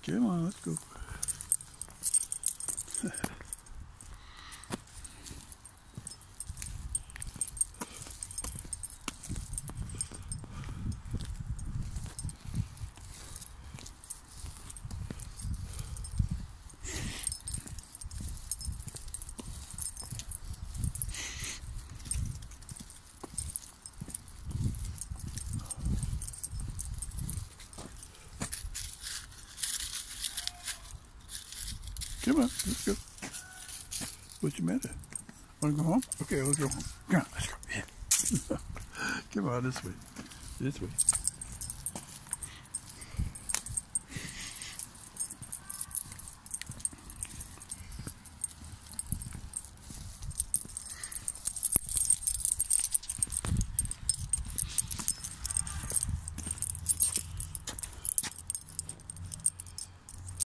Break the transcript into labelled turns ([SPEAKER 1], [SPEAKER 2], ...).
[SPEAKER 1] Come on, let's go. Come on, let's go. What's the matter? Want to go home? Okay, let's go home. Come on, let's go. Yeah. Come on, this way. This way.